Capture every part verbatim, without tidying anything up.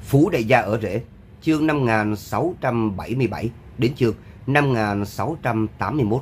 Phú Đại Gia ở Rễ, chương năm nghìn sáu trăm bảy mươi bảy đến chương năm nghìn sáu trăm tám mươi mốt.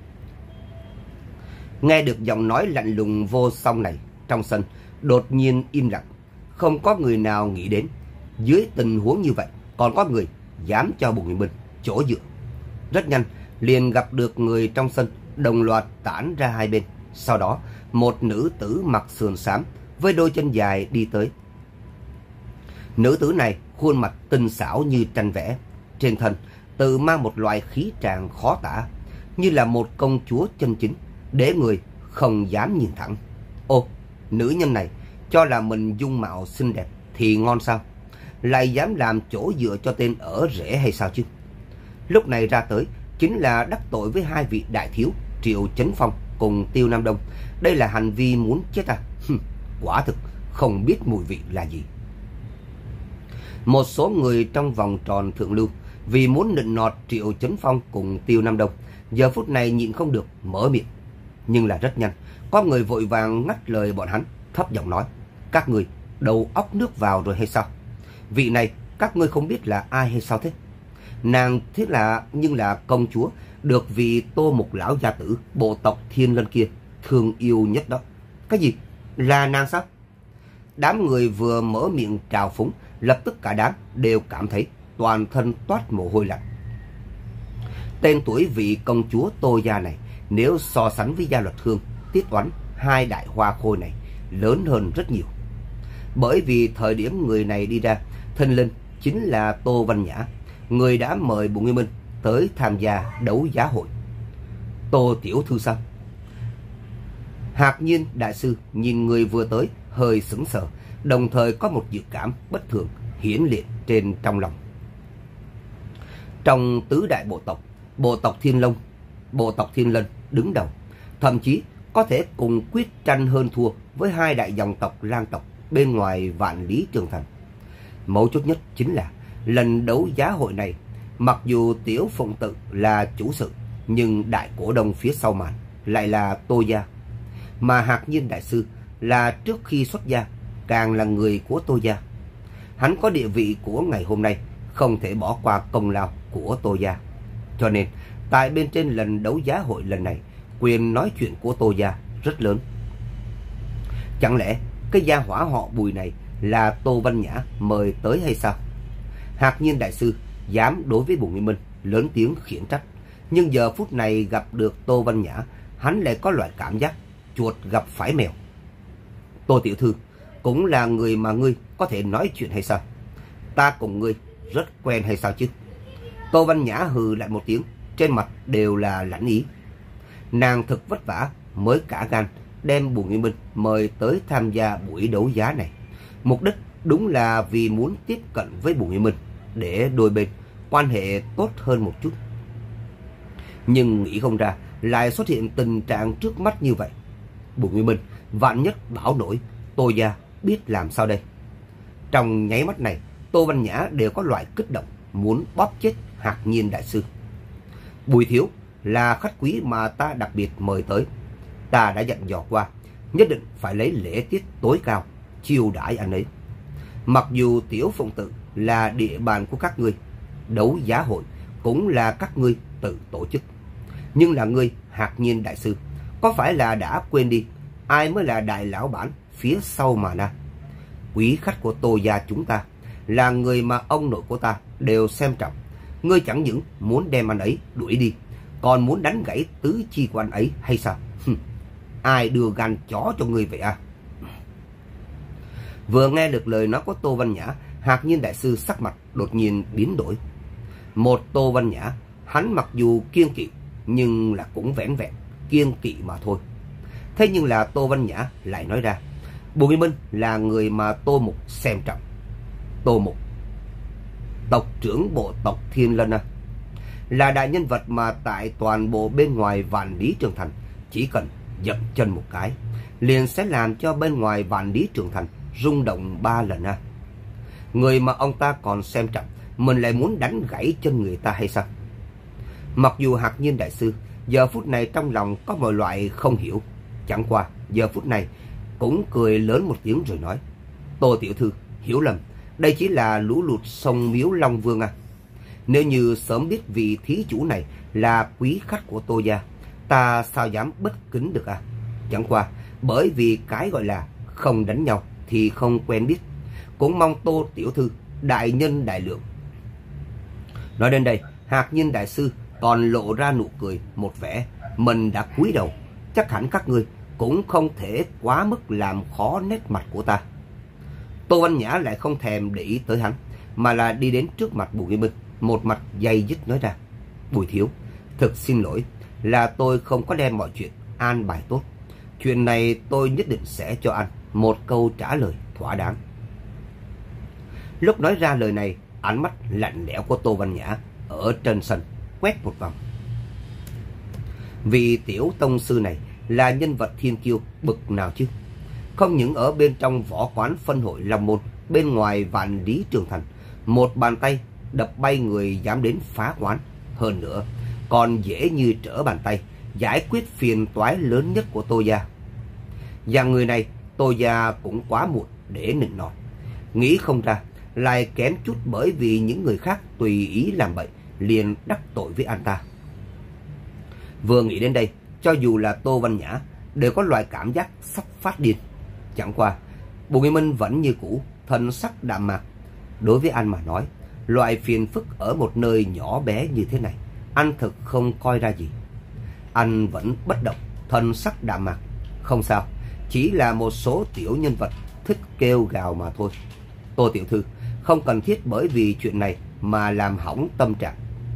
Nghe được giọng nói lạnh lùng vô song này, trong sân đột nhiên im lặng. Không có người nào nghĩ đến dưới tình huống như vậy còn có người dám cho Bùi Nguyên Minh chỗ dựa. Rất nhanh liền gặp được người trong sân đồng loạt tản ra hai bên. Sau đó một nữ tử mặc sườn xám với đôi chân dài đi tới. Nữ tử này khuôn mặt tinh xảo như tranh vẽ, trên thân tự mang một loại khí tràng khó tả, như là một công chúa chân chính, để người không dám nhìn thẳng. Ô, nữ nhân này cho là mình dung mạo xinh đẹp thì ngon sao, lại dám làm chỗ dựa cho tên ở rể hay sao chứ? Lúc này ra tới chính là đắc tội với hai vị đại thiếu Triệu Chấn Phong cùng Tiêu Nam Đông. Đây là hành vi muốn chết à? Hừm, quả thực không biết mùi vị là gì. Một số người trong vòng tròn thượng lưu vì muốn nịnh nọt Triệu Chấn Phong cùng Tiêu Nam Đông, giờ phút này nhịn không được mở miệng. Nhưng là rất nhanh có người vội vàng ngắt lời bọn hắn, thấp giọng nói: các người đầu óc nước vào rồi hay sao? Vị này các ngươi không biết là ai hay sao thế? Nàng thiết là nhưng là công chúa được vị Tô Mục lão gia tử bộ tộc Thiên Lân kia thương yêu nhất đó. Cái gì? Là nàng sao? Đám người vừa mở miệng trào phúng, lập tức cả đám đều cảm thấy toàn thân toát mồ hôi lạnh. Tên tuổi vị công chúa Tô gia này nếu so sánh với Gia Luật Hương, Tiết Oánh, hai đại hoa khôi này lớn hơn rất nhiều. Bởi vì thời điểm người này đi ra, thình lình chính là Tô Văn Nhã, người đã mời Bùi Nguyên Minh tới tham gia đấu giá hội. Tô tiểu thư sao? Hạc Nhiên đại sư nhìn người vừa tới hơi sững sờ, đồng thời có một dự cảm bất thường hiển hiện trên trong lòng. Trong tứ đại bộ tộc, bộ tộc Thiên Long, bộ tộc Thiên Lân đứng đầu, thậm chí có thể cùng quyết tranh hơn thua với hai đại dòng tộc lang tộc bên ngoài vạn lý trường thành. Mấu chốt nhất chính là lần đấu giá hội này, mặc dù Tiểu Phụng Tự là chủ sự, nhưng đại cổ đông phía sau màn lại là Tô gia, mà Hạc Nhiên đại sư là trước khi xuất gia càng là người của Tô gia. Hắn có địa vị của ngày hôm nay, không thể bỏ qua công lao của Tô gia. Cho nên tại bên trên lần đấu giá hội lần này, quyền nói chuyện của Tô gia rất lớn. Chẳng lẽ cái gia hỏa họ Bùi này là Tô Văn Nhã mời tới hay sao? Hạc Nhiên đại sư dám đối với Bùi Nguyên Minh lớn tiếng khiển trách, nhưng giờ phút này gặp được Tô Văn Nhã, hắn lại có loại cảm giác chuột gặp phải mèo. Tô tiểu thư cũng là người mà ngươi có thể nói chuyện hay sao? Ta cùng ngươi rất quen hay sao chứ? Tô Văn Nhã hừ lại một tiếng, trên mặt đều là lãnh ý. Nàng thực vất vả mới cả gan đem Bùi Nguyên Minh mời tới tham gia buổi đấu giá này. Mục đích đúng là vì muốn tiếp cận với Bùi Nguyên Minh để đôi bên quan hệ tốt hơn một chút. Nhưng nghĩ không ra lại xuất hiện tình trạng trước mắt như vậy. Bùi Nguyên Minh vạn nhất bảo nổi, Tô gia biết làm sao đây? Trong nháy mắt này, Tô Văn Nhã đều có loại kích động muốn bóp chết Hạc Nhiên đại sư. Bùi thiếu là khách quý mà ta đặc biệt mời tới, ta đã dặn dò qua, nhất định phải lấy lễ tiết tối cao chiêu đãi anh ấy. Mặc dù Tiểu Phụng Tự là địa bàn của các ngươi, đấu giá hội cũng là các ngươi tự tổ chức, nhưng là ngươi Hạc Nhiên đại sư có phải là đã quên đi ai mới là đại lão bản phía sau mà na? Quý khách của Tô gia chúng ta là người mà ông nội của ta đều xem trọng. Ngươi chẳng những muốn đem anh ấy đuổi đi, còn muốn đánh gãy tứ chi của anh ấy hay sao? Ai đưa gan chó cho ngươi vậy à? Vừa nghe được lời nói của Tô Văn Nhã, Hạc Nhiên đại sư sắc mặt đột nhiên biến đổi. Một Tô Văn Nhã, hắn mặc dù kiêng kỵ nhưng là cũng vẻn vẹn kiêng kỵ mà thôi. Thế nhưng là Tô Văn Nhã lại nói ra, Bùi Nguyên Minh là người mà Tô Mục xem trọng. Tô Mục, tộc trưởng bộ tộc Thiên Lân à, là đại nhân vật mà tại toàn bộ bên ngoài vạn lý trường thành, chỉ cần dậm chân một cái liền sẽ làm cho bên ngoài vạn lý trường thành rung động ba lần à. Người mà ông ta còn xem trọng, mình lại muốn đánh gãy chân người ta hay sao? Mặc dù Hạc Nhiên đại sư giờ phút này trong lòng có mọi loại không hiểu, chẳng qua giờ phút này cũng cười lớn một tiếng rồi nói: Tô tiểu thư hiểu lầm, Đây chỉ là lũ lụt sông Miếu Long Vương à. Nếu như sớm biết vị thí chủ này là quý khách của Tô gia, ta sao dám bất kính được à? Chẳng qua bởi vì cái gọi là không đánh nhau thì không quen biết. Cũng mong Tô tiểu thư đại nhân đại lượng. Nói đến đây, Hạc Nhiên đại sư còn lộ ra nụ cười một vẻ. Mình đã cúi đầu, chắc hẳn các ngươi cũng không thể quá mức làm khó nét mặt của ta. Tô Văn Nhã lại không thèm để ý tới hắn, mà là đi đến trước mặt Bùi Nguyên Minh, một mặt dây dứt nói ra: Bùi thiếu, thực xin lỗi, là tôi không có đem mọi chuyện an bài tốt. Chuyện này tôi nhất định sẽ cho anh một câu trả lời thỏa đáng. Lúc nói ra lời này, ánh mắt lạnh lẽo của Tô Văn Nhã ở trên sân quét một vòng. Vì tiểu tông sư này là nhân vật thiên kiêu bực nào chứ? Không những ở bên trong võ quán phân hội Long Môn, bên ngoài vạn lý trường thành, một bàn tay đập bay người dám đến phá quán. Hơn nữa, còn dễ như trở bàn tay giải quyết phiền toái lớn nhất của Tô gia. Và người này, Tô gia cũng quá muộn để nịnh nọt. Nghĩ không ra, lại kém chút bởi vì những người khác tùy ý làm bậy, liền đắc tội với anh ta. Vừa nghĩ đến đây, cho dù là Tô Văn Nhã đều có loại cảm giác sắp phát điên. Chẳng qua, Bùi Nguyên Minh vẫn như cũ, thần sắc đạm mạc. Đối với anh mà nói, loại phiền phức ở một nơi nhỏ bé như thế này, anh thực không coi ra gì. Anh vẫn bất động, thần sắc đạm mạc. Không sao, chỉ là một số tiểu nhân vật thích kêu gào mà thôi. Tô tiểu thư, không cần thiết bởi vì chuyện này mà làm hỏng tâm trạng.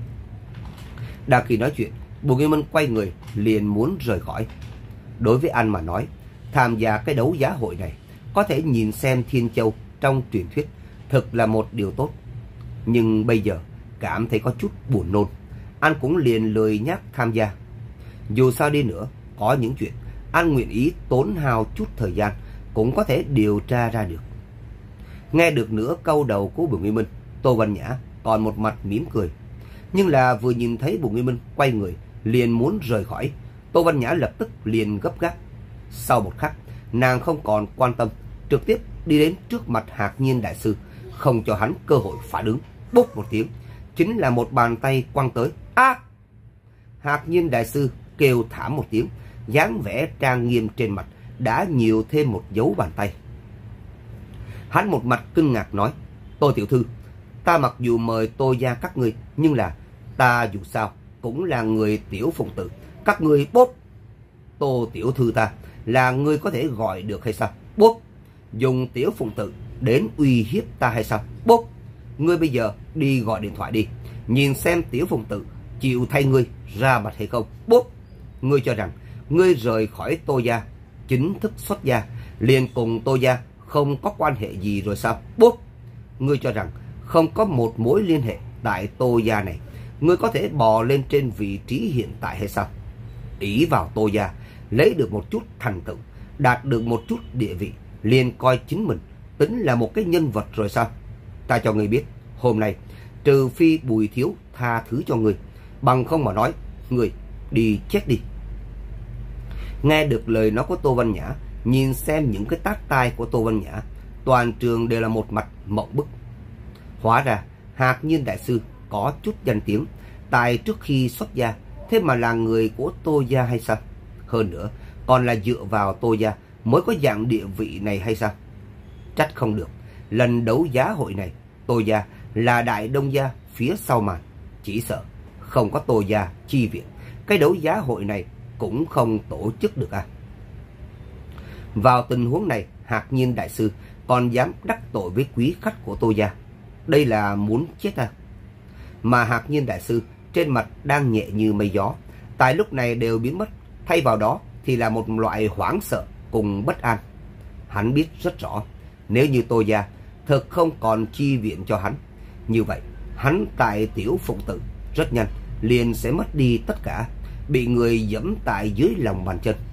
Đang khi nói chuyện, Bùi Nguyên Minh quay người liền muốn rời khỏi. Đối với anh mà nói, tham gia cái đấu giá hội này, có thể nhìn xem Thiên Châu trong truyền thuyết, thực là một điều tốt. Nhưng bây giờ cảm thấy có chút buồn nôn, anh cũng liền lười nhác tham gia. Dù sao đi nữa, có những chuyện anh nguyện ý tốn hao chút thời gian cũng có thể điều tra ra được. Nghe được nửa câu đầu của Bùi Nguyên Minh, Tô Văn Nhã còn một mặt mỉm cười. Nhưng là vừa nhìn thấy Bùi Nguyên Minh quay người liền muốn rời khỏi, Tô Văn Nhã lập tức liền gấp gáp. Sau một khắc, nàng không còn quan tâm, trực tiếp đi đến trước mặt Hạc Nhiên đại sư, không cho hắn cơ hội phản ứng. Bốp một tiếng, chính là một bàn tay quăng tới. A! Hạc Nhiên đại sư kêu thảm một tiếng, dáng vẻ trang nghiêm trên mặt đã nhiều thêm một dấu bàn tay. Hắn một mặt kinh ngạc nói: Tô tiểu thư, ta mặc dù mời Tô gia các ngươi, nhưng là ta dù sao cũng là người tiểu phụng tự, các ngươi bốp. Tô tiểu thư ta là ngươi có thể gọi được hay sao? Bốp. Dùng tiểu phụng tự đến uy hiếp ta hay sao? Bốp. Ngươi bây giờ đi gọi điện thoại đi, nhìn xem tiểu phụng tự chịu thay ngươi ra mặt hay không? Bốp. Ngươi cho rằng ngươi rời khỏi Tô gia, chính thức xuất gia, liền cùng Tô gia không có quan hệ gì rồi sao? Bốp. Ngươi cho rằng không có một mối liên hệ tại Tô gia này, ngươi có thể bò lên trên vị trí hiện tại hay sao? Ý vào Tô gia, lấy được một chút thành tựu, đạt được một chút địa vị, liền coi chính mình tính là một cái nhân vật rồi sao? Ta cho ngươi biết, hôm nay trừ phi Bùi thiếu tha thứ cho ngươi, bằng không mà nói, ngươi đi chết đi. Nghe được lời nói của Tô Văn Nhã, nhìn xem những cái tát tai của Tô Văn Nhã, toàn trường đều là một mặt mộng bức. Hóa ra Hạc Nhiên đại sư có chút danh tiếng, tại trước khi xuất gia, thế mà là người của Tô gia hay sao? Hơn nữa, còn là dựa vào Tô gia mới có dạng địa vị này hay sao? Trách không được, lần đấu giá hội này, Tô gia là đại đông gia phía sau màn, chỉ sợ không có Tô gia chi viện, cái đấu giá hội này cũng không tổ chức được à? Vào tình huống này, Hạc Nhiên đại sư còn dám đắc tội với quý khách của Tô gia, đây là muốn chết à? Mà Hạc Nhiên đại sư trên mặt đang nhẹ như mây gió, tại lúc này đều biến mất, thay vào đó thì là một loại hoảng sợ cùng bất an. Hắn biết rất rõ, nếu như Tô gia thật không còn chi viện cho hắn, như vậy hắn tại tiểu phụng tự rất nhanh liền sẽ mất đi tất cả, bị người giẫm tại dưới lòng bàn chân.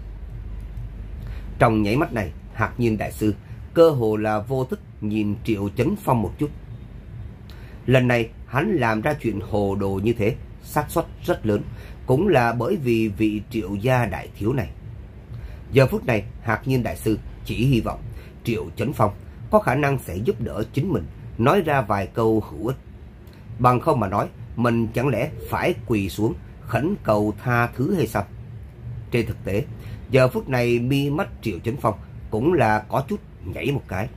Trong nháy mắt này, Hạc Nhiên đại sư cơ hồ là vô thức nhìn Triệu Chấn Phong một chút. Lần này hắn làm ra chuyện hồ đồ như thế, xác suất rất lớn cũng là bởi vì vị Triệu gia đại thiếu này. Giờ phút này, Hạc Nhiên đại sư chỉ hy vọng Triệu Chấn Phong có khả năng sẽ giúp đỡ chính mình nói ra vài câu hữu ích. Bằng không mà nói, mình chẳng lẽ phải quỳ xuống khẩn cầu tha thứ hay sao? Trên thực tế, giờ phút này mi mắt Triệu Chấn Phong cũng là có chút nhảy một cái.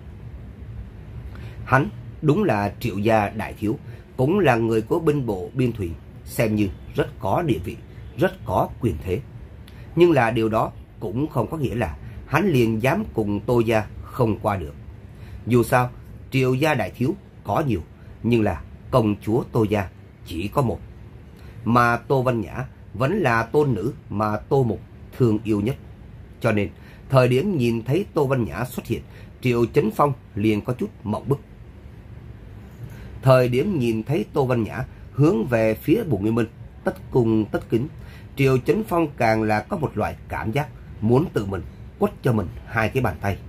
Hắn đúng là Triệu gia đại thiếu, cũng là người của binh bộ biên thủy, xem như rất có địa vị, rất có quyền thế. Nhưng là điều đó cũng không có nghĩa là hắn liền dám cùng Tô gia không qua được. Dù sao, Triệu gia đại thiếu có nhiều, nhưng là công chúa Tô gia chỉ có một. Mà Tô Văn Nhã vẫn là tôn nữ mà Tô Mục thương yêu nhất. Cho nên, thời điểm nhìn thấy Tô Văn Nhã xuất hiện, Triệu Chấn Phong liền có chút mộng bức. Thời điểm nhìn thấy Tô Văn Nhã hướng về phía Bùi Nguyên Minh, tất cung tất kính, Triệu Chấn Phong càng là có một loại cảm giác muốn tự mình quất cho mình hai cái bàn tay.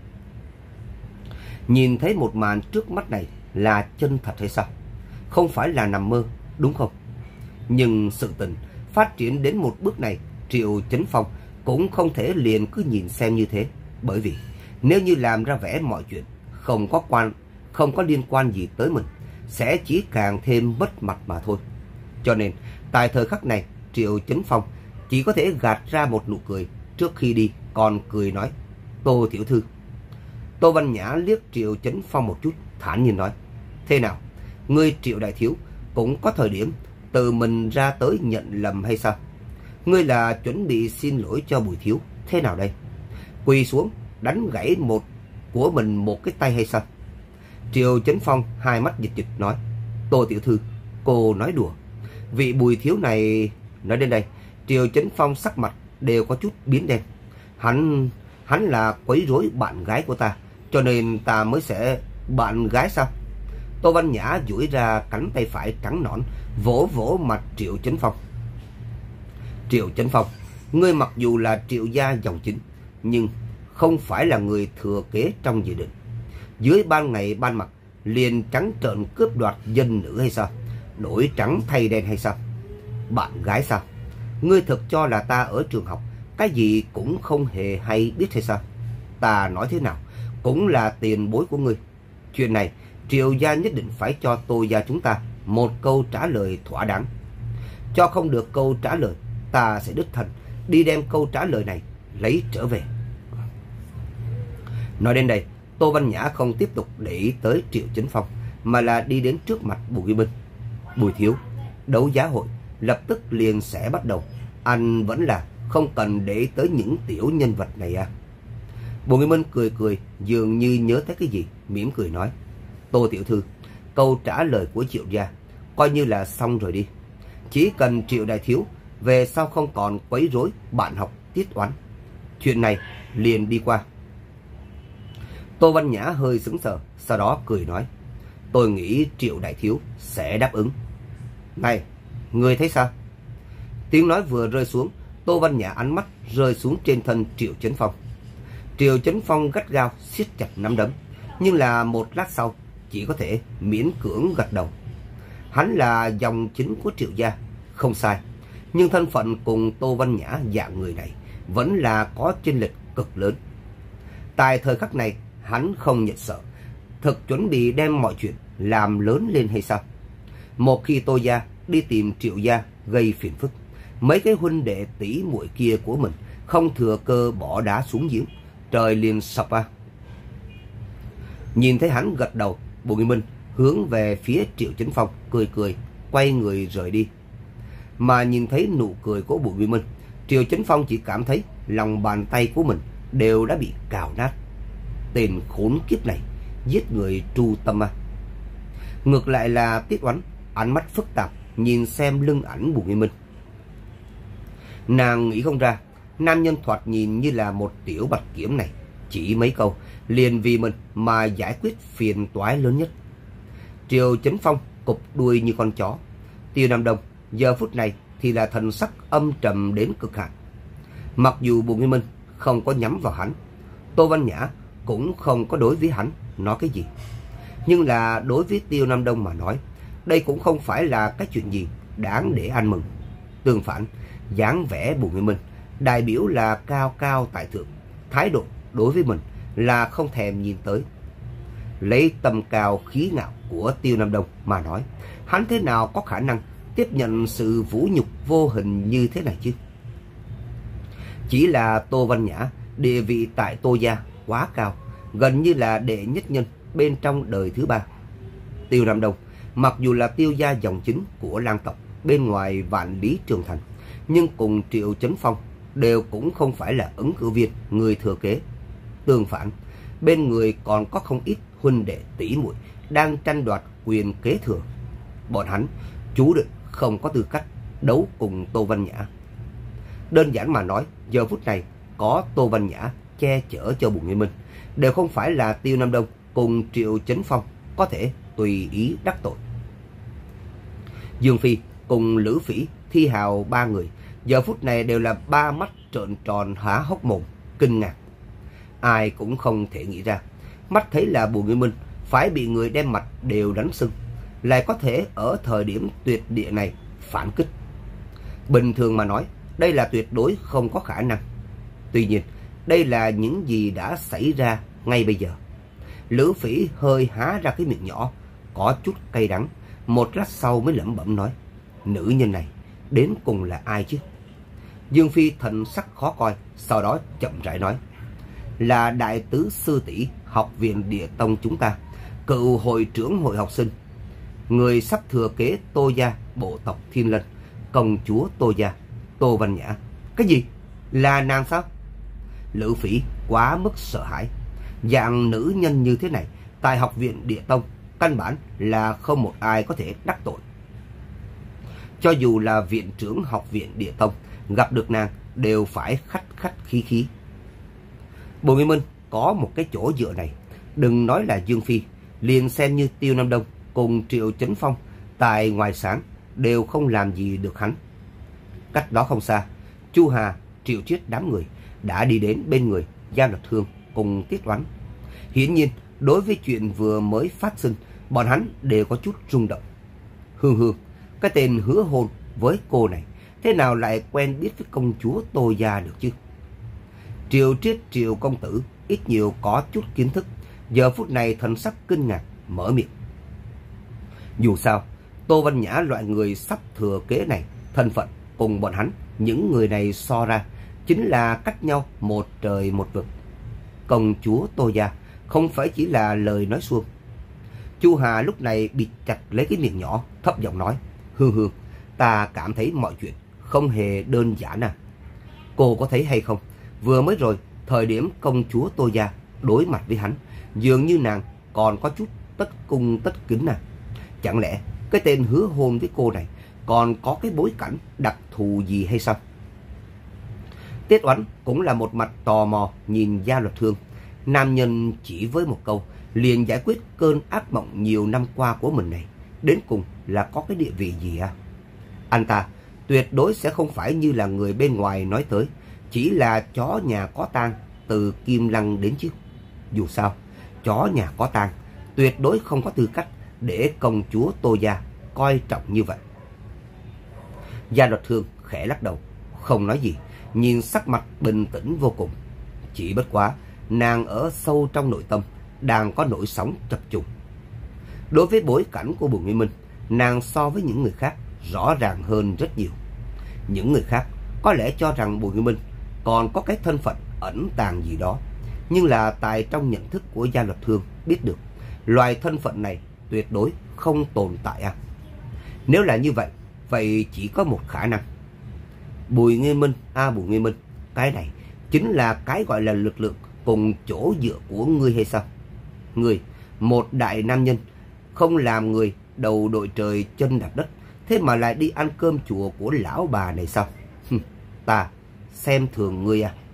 Nhìn thấy một màn trước mắt này là chân thật hay sao? Không phải là nằm mơ, đúng không? Nhưng sự tình phát triển đến một bước này, Triệu Chấn Phong cũng không thể liền cứ nhìn xem như thế. Bởi vì nếu như làm ra vẻ mọi chuyện không có quan không có liên quan gì tới mình, sẽ chỉ càng thêm mất mặt mà thôi. Cho nên tại thời khắc này, Triệu Chấn Phong chỉ có thể gạt ra một nụ cười, trước khi đi còn cười nói: Tô tiểu thư. Tô Văn Nhã liếc Triệu Chấn Phong một chút, thản nhiên nói: Thế nào, ngươi Triệu đại thiếu cũng có thời điểm tự mình ra tới nhận lầm hay sao? Ngươi là chuẩn bị xin lỗi cho Bùi thiếu thế nào đây? Quỳ xuống đánh gãy một của mình một cái tay hay sao? Triệu Chấn Phong hai mắt dịch dịch nói: Tô tiểu thư, cô nói đùa. Vị Bùi thiếu này... Nói đến đây, Triệu Chấn Phong sắc mặt đều có chút biến đen. Hắn... Hắn là quấy rối bạn gái của ta, cho nên ta mới sẽ... Bạn gái sao? Tô Văn Nhã duỗi ra cánh tay phải trắng nõn, vỗ vỗ mặt Triệu Chấn Phong. Triệu Chấn Phong, ngươi mặc dù là Triệu gia dòng chính, nhưng không phải là người thừa kế trong dự định. Dưới ban ngày ban mặt liền trắng trợn cướp đoạt dân nữ hay sao? Đổi trắng thay đen hay sao? Bạn gái sao? Ngươi thực cho là ta ở trường học cái gì cũng không hề hay biết hay sao? Ta nói thế nào cũng là tiền bối của ngươi. Chuyện này Triệu gia nhất định phải cho Tô gia chúng ta một câu trả lời thỏa đáng. Cho không được câu trả lời, ta sẽ đích thân đi đem câu trả lời này lấy trở về. Nói đến đây, Tô Văn Nhã không tiếp tục để ý tới Triệu Chấn Phong, mà là đi đến trước mặt Bùi Nguyên Minh. Bùi thiếu, đấu giá hội lập tức liền sẽ bắt đầu. Anh vẫn là không cần để ý tới những tiểu nhân vật này à? Bùi Nguyên Minh cười cười, dường như nhớ tới cái gì, mỉm cười nói: Tô tiểu thư, câu trả lời của Triệu gia coi như là xong rồi đi. Chỉ cần Triệu đại thiếu về sau không còn quấy rối bạn học Tiết Oánh, chuyện này liền đi qua. Tô Văn Nhã hơi sững sờ, sau đó cười nói: Tôi nghĩ Triệu đại thiếu sẽ đáp ứng. Này, ngươi thấy sao? Tiếng nói vừa rơi xuống, Tô Văn Nhã ánh mắt rơi xuống trên thân Triệu Chấn Phong. Triệu Chấn Phong gắt gao siết chặt nắm đấm, nhưng là một lát sau chỉ có thể miễn cưỡng gật đầu. Hắn là dòng chính của Triệu gia, không sai, nhưng thân phận cùng Tô Văn Nhã dạng người này vẫn là có chênh lệch cực lớn. Tại thời khắc này, hắn không nhận sợ, thực chuẩn bị đem mọi chuyện làm lớn lên hay sao? Một khi Tô gia đi tìm Triệu gia gây phiền phức, mấy cái huynh đệ tỷ muội kia của mình không thừa cơ bỏ đá xuống giếng, trời liền sập à. Nhìn thấy hắn gật đầu, Bùi Nguyên Minh hướng về phía Triệu Chấn Phong cười cười, quay người rời đi. Mà nhìn thấy nụ cười của Bùi Nguyên Minh, Triệu Chấn Phong chỉ cảm thấy lòng bàn tay của mình đều đã bị cào nát. Tên khốn kiếp này giết người tru tâm à. Ngược lại là Tiết Oánh ánh mắt phức tạp nhìn xem lưng ảnh Bùi Nguyên Minh. Nàng nghĩ không ra, nam nhân thoạt nhìn như là một tiểu bạch kiểm này, chỉ mấy câu liền vì mình mà giải quyết phiền toái lớn nhất. Triệu Chấn Phong cụp đuôi như con chó. Tiêu Nam Đông giờ phút này thì là thần sắc âm trầm đến cực hạn. Mặc dù Bùi Nguyên Minh không có nhắm vào hắn, Tô Văn Nhã cũng không có đối với hắn nói cái gì, nhưng là đối với Tiêu Nam Đông mà nói, đây cũng không phải là cái chuyện gì đáng để ăn mừng. Tương phản, dáng vẻ Bùi Nguyên Minh đại biểu là cao cao tại thượng, thái độ đối với mình là không thèm nhìn tới. lấy tầm cao khí ngạo của Tiêu Nam Đông mà nói, hắn thế nào có khả năng tiếp nhận sự vũ nhục vô hình như thế này chứ? Chỉ là Tô Văn Nhã địa vị tại Tô gia quá cao, gần như là đệ nhất nhân bên trong đời thứ ba. Tiêu Nam Đông mặc dù là Tiêu gia dòng chính của Lang tộc bên ngoài vạn lý trường thành, nhưng cùng Triệu Chấn Phong đều cũng không phải là ứng cử viên người thừa kế. Tương phản, bên người còn có không ít huynh đệ tỷ muội đang tranh đoạt quyền kế thừa. Bọn hắn chú định không có tư cách đấu cùng Tô Văn Nhã. Đơn giản mà nói, giờ phút này có Tô Văn Nhã che chở cho Bùi Nguyên Minh, đều không phải là Tiêu Nam Đông cùng Triệu Chấn Phong có thể tùy ý đắc tội. Dương Phi cùng Lữ Phỉ, Thi Hào ba người giờ phút này đều là ba mắt trợn tròn há hốc mồm, kinh ngạc. Ai cũng không thể nghĩ ra, mắt thấy là Bùi Nguyên Minh phải bị người đem mặt đều đánh sưng, lại có thể ở thời điểm tuyệt địa này phản kích. Bình thường mà nói, đây là tuyệt đối không có khả năng. Tuy nhiên, đây là những gì đã xảy ra ngay bây giờ. Lữ Phỉ hơi há ra cái miệng nhỏ, có chút cay đắng, một lát sau mới lẩm bẩm nói, nữ nhân này đến cùng là ai chứ? Dương Phi thần sắc khó coi, sau đó chậm rãi nói, là đại tứ sư tỷ học viện Địa Tông chúng ta, cựu hội trưởng hội học sinh, người sắp thừa kế Tô gia bộ tộc Thiên Lân, công chúa Tô gia, Tô Văn Nhã. Cái gì? Là nàng sao? Lữ Phỉ quá mức sợ hãi. Dạng nữ nhân như thế này tại học viện Địa Tông căn bản là không một ai có thể đắc tội. Cho dù là viện trưởng học viện Địa Tông gặp được nàng đều phải khách khách khí khí. Bùi Nguyên Minh có một cái chỗ dựa này, đừng nói là Dương Phi, liền xem như Tiêu Nam Đông cùng Triệu Chấn Phong tại ngoài sáng đều không làm gì được hắn. Cách đó không xa, Chu Hà, Triệu Triết đám người đã đi đến bên người Gia Luật Hương cùng Tiết Oánh. Hiển nhiên, đối với chuyện vừa mới phát sinh, bọn hắn đều có chút rung động. Hương Hương, cái tên hứa hôn với cô này, thế nào lại quen biết với công chúa Tô gia được chứ? Triệu Triết, Triệu công tử ít nhiều có chút kiến thức, giờ phút này thần sắc kinh ngạc mở miệng. Dù sao, Tô Văn Nhã loại người sắp thừa kế này, thân phận cùng bọn hắn những người này so ra chính là cách nhau một trời một vực. Công chúa Tô gia không phải chỉ là lời nói suông. Chu Hà lúc này bịt chặt lấy cái miệng nhỏ, thấp giọng nói, Hương Hương, ta cảm thấy mọi chuyện không hề đơn giản à. Cô có thấy hay không, vừa mới rồi thời điểm công chúa Tô gia đối mặt với hắn, dường như nàng còn có chút tất cung tất kính à. Chẳng lẽ cái tên hứa hôn với cô này còn có cái bối cảnh đặc thù gì hay sao? Tiết Oánh cũng là một mặt tò mò nhìn Gia Luật Hương. Nam nhân chỉ với một câu liền giải quyết cơn ác mộng nhiều năm qua của mình này, đến cùng là có cái địa vị gì à? Anh ta tuyệt đối sẽ không phải như là người bên ngoài nói tới, chỉ là chó nhà có tang từ Kim Lăng đến chứ. Dù sao, chó nhà có tang tuyệt đối không có tư cách để công chúa Tô gia coi trọng như vậy. Gia Luật Hương khẽ lắc đầu, không nói gì, nhìn sắc mặt bình tĩnh vô cùng. Chỉ bất quá, nàng ở sâu trong nội tâm đang có nỗi sóng chập trùng. Đối với bối cảnh của Bùi Nguyên Minh, nàng so với những người khác rõ ràng hơn rất nhiều. Những người khác có lẽ cho rằng Bùi Nguyên Minh còn có cái thân phận ẩn tàng gì đó, nhưng là tại trong nhận thức của Gia Luật Hương biết được loài thân phận này tuyệt đối không tồn tại à. Nếu là như vậy, vậy chỉ có một khả năng. Bùi Nguyên Minh, a à, Bùi Nguyên Minh, cái này chính là cái gọi là lực lượng cùng chỗ dựa của ngươi hay sao? Ngươi, một đại nam nhân, không làm người đầu đội trời chân đạp đất, thế mà lại đi ăn cơm chùa của lão bà này sao? Ta xem thường ngươi à?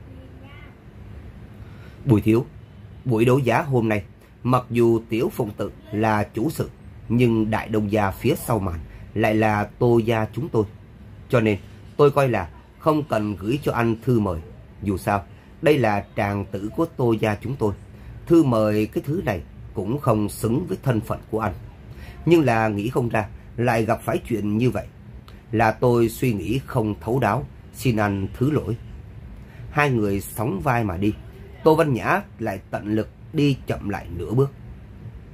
Bùi thiếu, buổi đấu giá hôm nay, mặc dù Tiểu Phụng Tự là chủ sự, nhưng đại đông gia phía sau màn lại là Tô gia chúng tôi. Cho nên tôi coi là không cần gửi cho anh thư mời. Dù sao, đây là tràng tử của Tô gia chúng tôi. Thư mời cái thứ này cũng không xứng với thân phận của anh. Nhưng là nghĩ không ra lại gặp phải chuyện như vậy. Là tôi suy nghĩ không thấu đáo, xin anh thứ lỗi. Hai người sóng vai mà đi. Tô Văn Nhã lại tận lực đi chậm lại nửa bước.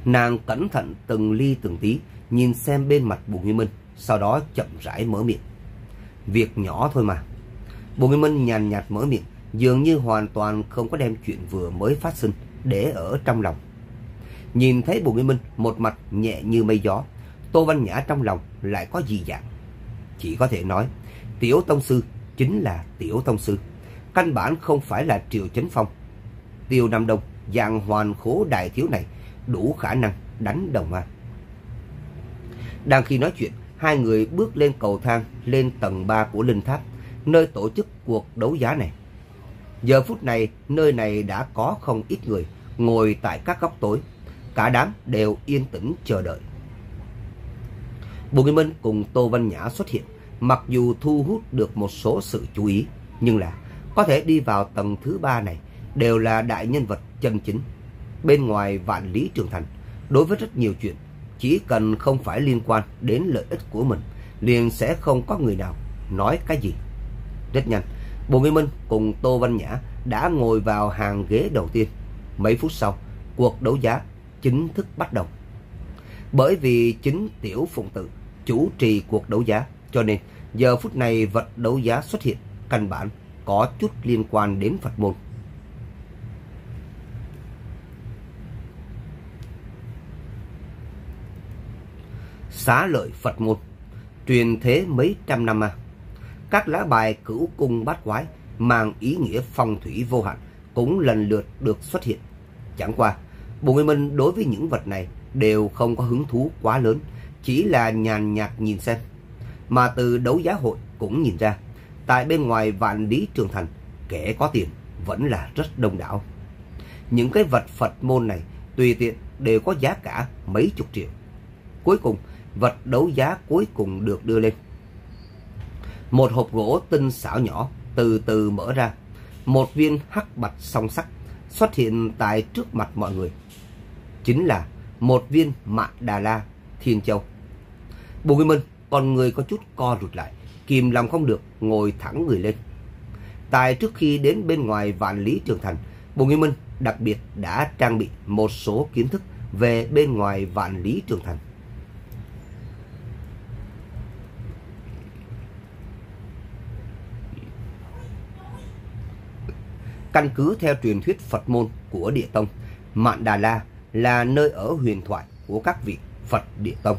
Nàng cẩn thận từng ly từng tí nhìn xem bên mặt Bùi Nguyên Minh, sau đó chậm rãi mở miệng. Việc nhỏ thôi mà. Bùi Nguyên Minh nhàn nhạt mở miệng, dường như hoàn toàn không có đem chuyện vừa mới phát sinh để ở trong lòng. Nhìn thấy Bùi Nguyên Minh một mặt nhẹ như mây gió, Tô Văn Nhã trong lòng lại có dị dạng. Chỉ có thể nói, Tiểu tông sư chính là Tiểu tông sư, căn bản không phải là Triệu Chấn Phong. Tiêu Nam Đông dạng hoàn khố đại thiếu này đủ khả năng đánh đồng ma. Đang khi nói chuyện, hai người bước lên cầu thang lên tầng ba của linh tháp, nơi tổ chức cuộc đấu giá này. Giờ phút này, nơi này đã có không ít người ngồi tại các góc tối, cả đám đều yên tĩnh chờ đợi. Bùi Nguyên Minh cùng Tô Văn Nhã xuất hiện, mặc dù thu hút được một số sự chú ý, nhưng là có thể đi vào tầng thứ ba này đều là đại nhân vật chân chính. Bên ngoài vạn lý trường thành, đối với rất nhiều chuyện, chỉ cần không phải liên quan đến lợi ích của mình, liền sẽ không có người nào nói cái gì. Rất nhanh, Bùi Nguyên Minh cùng Tô Văn Nhã đã ngồi vào hàng ghế đầu tiên. Mấy phút sau, cuộc đấu giá chính thức bắt đầu. Bởi vì chính Tiểu Phụng Tự chủ trì cuộc đấu giá, cho nên giờ phút này vật đấu giá xuất hiện căn bản có chút liên quan đến Phật môn. Xá lợi Phật môn, truyền thế mấy trăm năm à. Các lá bài cửu cung bát quái mang ý nghĩa phong thủy vô hạn cũng lần lượt được xuất hiện. Chẳng qua, Bùi Nguyên Minh đối với những vật này đều không có hứng thú quá lớn, chỉ là nhàn nhạt nhìn xem. Mà từ đấu giá hội cũng nhìn ra, tại bên ngoài vạn lý trường thành, kẻ có tiền vẫn là rất đông đảo. Những cái vật Phật môn này tùy tiện đều có giá cả mấy chục triệu. Cuối cùng, vật đấu giá cuối cùng được đưa lên. Một hộp gỗ tinh xảo nhỏ từ từ mở ra, một viên hắc bạch song sắc xuất hiện tại trước mặt mọi người. Chính là một viên Mạn Đà La Thiên Châu. Bùi Nguyên Minh con người có chút co rụt lại, kìm lòng không được ngồi thẳng người lên. Tại trước khi đến bên ngoài vạn lý trường thành, Bùi Nguyên Minh đặc biệt đã trang bị một số kiến thức về bên ngoài vạn lý trường thành. Căn cứ theo truyền thuyết Phật môn của Địa Tông, Mạn Đà La là nơi ở huyền thoại của các vị Phật Địa Tông.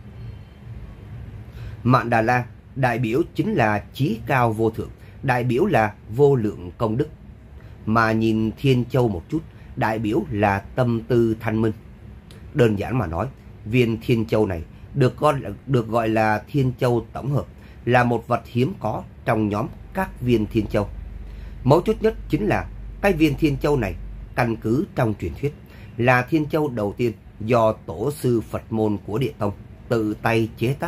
Mạn Đà La đại biểu chính là chí cao vô thượng, đại biểu là vô lượng công đức. Mà nhìn Thiên Châu một chút, đại biểu là tâm tư thanh minh. Đơn giản mà nói, viên Thiên Châu này được gọi là, được gọi là Thiên Châu tổng hợp, là một vật hiếm có trong nhóm các viên Thiên Châu. Mấu chốt nhất chính là cái viên Thiên Châu này căn cứ trong truyền thuyết là Thiên Châu đầu tiên do tổ sư Phật môn của Địa Tông tự tay chế tác.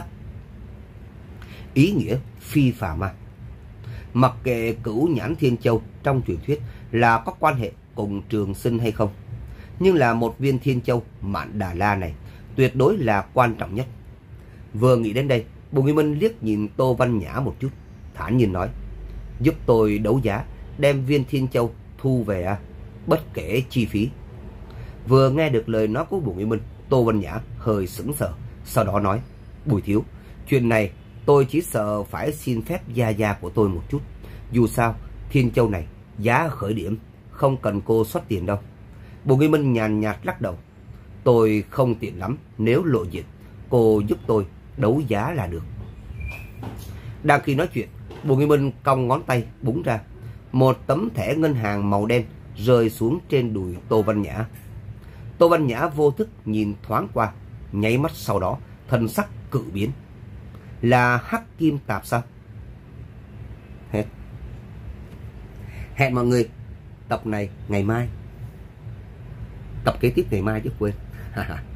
Ý nghĩa phi phàm mà. Mặc kệ Cửu Nhãn Thiên Châu trong truyền thuyết là có quan hệ cùng Trường Sinh hay không, nhưng là một viên Thiên Châu Mạn Đà La này tuyệt đối là quan trọng nhất. Vừa nghĩ đến đây, Bùi Nguyên Minh liếc nhìn Tô Văn Nhã một chút, thản nhiên nói: giúp tôi đấu giá, đem viên Thiên Châu thu về à, bất kể chi phí. Vừa nghe được lời nói của Bùi Nguyên Minh, Tô Văn Nhã hơi sững sờ, sau đó nói: Bùi thiếu, chuyện này tôi chỉ sợ phải xin phép gia gia của tôi một chút. Dù sao, Thiên Châu này giá khởi điểm, không cần cô xuất tiền đâu. Bùi Nguyên Minh nhàn nhạt lắc đầu: tôi không tiện lắm, nếu lộ diện, cô giúp tôi đấu giá là được. Đang khi nói chuyện, Bùi Nguyên Minh cong ngón tay búng ra, một tấm thẻ ngân hàng màu đen rơi xuống trên đùi Tô Văn Nhã. Tô Văn Nhã vô thức nhìn thoáng qua, nháy mắt sau đó thần sắc cự biến. Là hắc kim tạp sao? Hết. Hẹn mọi người tập này ngày mai, tập kế tiếp ngày mai chứ quên.